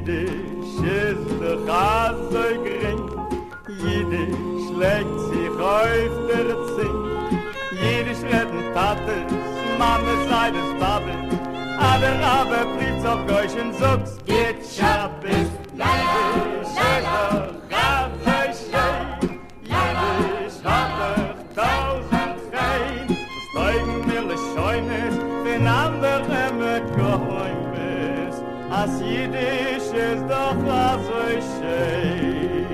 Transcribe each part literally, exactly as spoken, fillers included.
Jiddisch ist doch auch so gering. Jiddisch legt sich auf der Zink. Jiddisch retten Tates, Mama sei das Babel. Aber aber Fritz auf Geuschen suchs geht Schabbes. Jiddisch ist doch auch so schön. Jiddisch hat doch tausend Rein. Das Teugen will es Scheunes, den anderen mit Geheimnis. As Jiddisch ist doch auch so schön.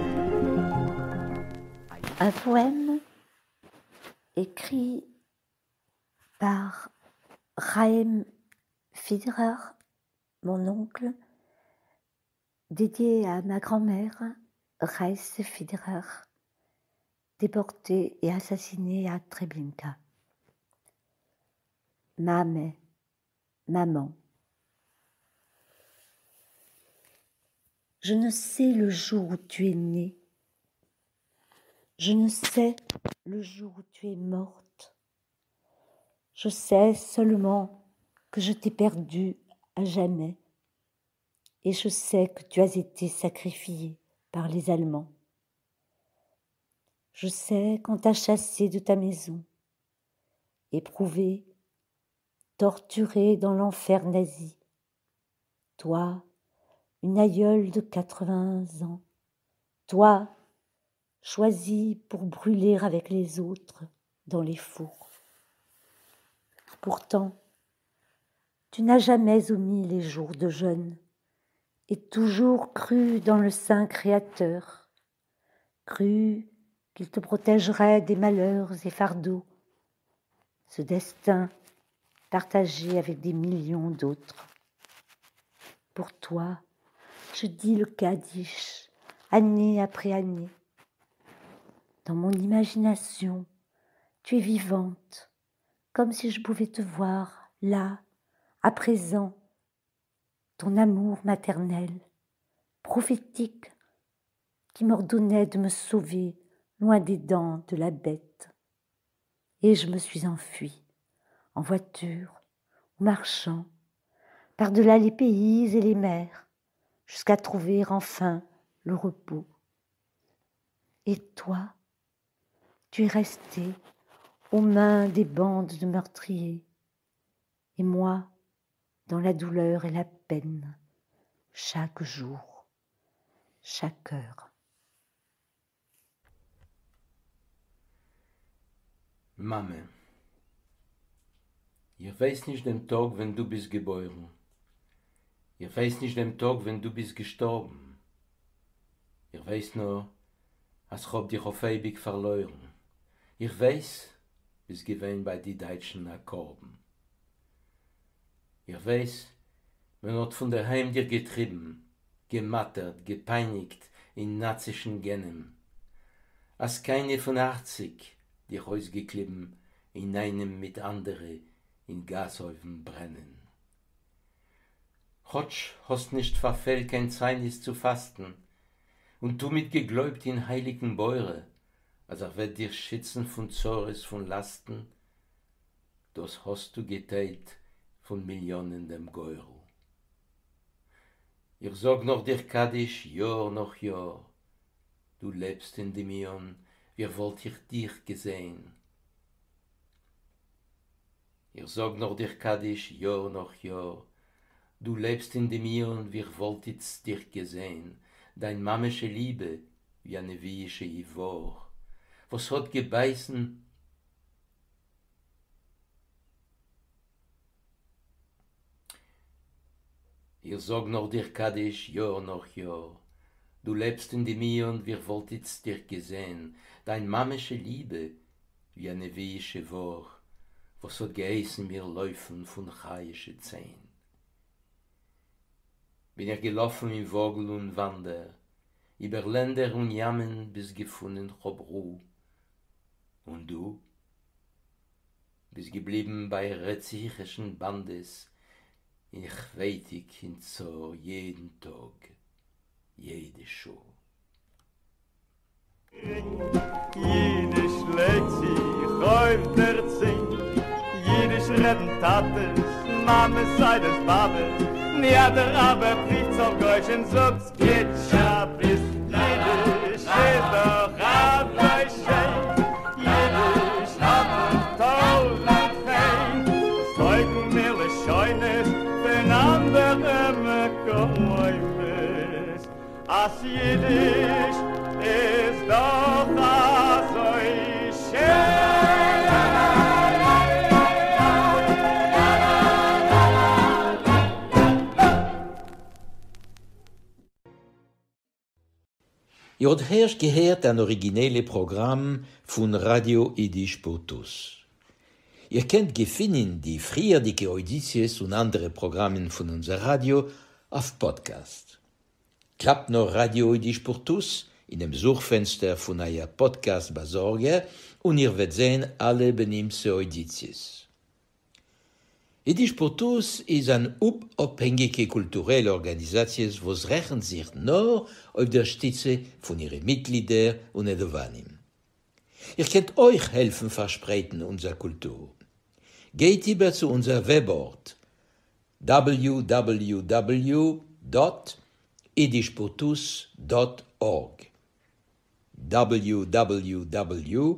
Un poème écrit par Chaim Fiedler, mon oncle, dédié à ma grand-mère, Reise Fiedler, déportée et assassinée à Treblinka. Mamé, maman. Je ne sais le jour où tu es née. Je ne sais le jour où tu es morte. Je sais seulement que je t'ai perdue à jamais. Et je sais que tu as été sacrifiée par les Allemands. Je sais qu'on t'a chassée de ta maison, éprouvée, torturée dans l'enfer nazi. Toi, une aïeule de quatre-vingts ans. Toi, choisi pour brûler avec les autres dans les fours. Pourtant, tu n'as jamais omis les jours de jeûne et toujours cru dans le Saint Créateur, cru qu'il te protégerait des malheurs et fardeaux, ce destin partagé avec des millions d'autres. Pour toi, je dis le Kaddish, année après année. Dans mon imagination, tu es vivante, comme si je pouvais te voir là, à présent, ton amour maternel, prophétique, qui m'ordonnait de me sauver loin des dents de la bête. Et je me suis enfuie, en voiture ou marchant, par-delà les pays et les mers, jusqu'à trouver enfin le repos. Et toi, tu es resté aux mains des bandes de meurtriers, et moi, dans la douleur et la peine, chaque jour, chaque heure. Mame, ich weiß nicht den Tag, wenn du bist geboren. Ich weiß nicht den Tag, wenn du bist gestorben. Ich weiß nur, als ich hab dich auf ewig verloren. Ich weiß, bis gewesen bei die deutschen Akkorden. Ich weiß, man hat von daheim dir getrieben, gemattert, gepeinigt in nazischen Genen. Als keine von achtzig dich ausgeklippen, in einem mit andere in Gashäufen brennen. Hotsch hast nicht verfällt, kein Zeinis zu fasten, und du mit gegläubt in heiligen Beure, als er wird dir schützen von Zores, von Lasten, das hast du geteilt von Millionen dem Geuro. Ich sag noch dir Kaddisch, Jahr noch Jahr, du lebst in dem Ion, wie wollt ich dich gesehen. Ich sag noch dir Kaddisch, Jahr noch Jahr, du lebst in dem Ion, wie wollt ich dich gesehen, dein mammische Liebe, wie eine wieische Ivor, was hat gebeißen, ich sag noch dir Kaddisch, Jahr noch Jahr, du lebst in dem Ion, wie wollt ich dich gesehen, dein mammische Liebe, wie eine wieische Wor, was hat geheißen mir laufen von chayische Zehn. Bin ich gelaufen in Vogel und Wander, über Länder und Jammen bis gefunden hab Ruh. Und du bist geblieben bei rezichischen Bandes, ich weitig hinzu jeden Tag, jede Schuh. Jiddisch legt sich auf der Zink, Jiddisch retten Tates, Mame sei des Babel, nie hat er aber Fritz auf Gott. Deutschen Subs geht ja bis Jiddisch ist doch Rabbi Schein. Jiddisch hat uns tausend Fein. Das Teugen mir Scheunes den anderen Geheimnis. As Jiddisch ist doch so schön. Ihr habt erst gehört ein originelles Programm von Radio Yiddish pour tous. Ihr könnt gefunden die früherdicke Auditions und andere Programme von unser Radio auf Podcast. Klappt noch Radio Yiddish pour tous in dem Suchfenster von euer Podcast-Besorger und ihr werdet sehen alle benimmte Auditions. Yiddish pour tous ist eine unabhängige kulturelle Organisation, die rechnet sich nur auf der Stütze von ihren Mitgliedern und Edovanim. Ihr könnt euch helfen verspreiten unserer Kultur. Geht über zu unser Webort w w w dot yiddish pour tous dot org w w w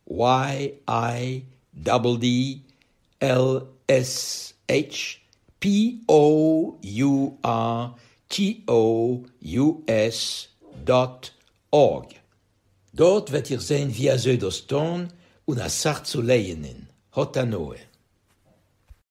dot S H P O U R T O U S dot org. Dort wird ihr sehen, wie er so das tun und er sagt zu lehnen. Hot anoe.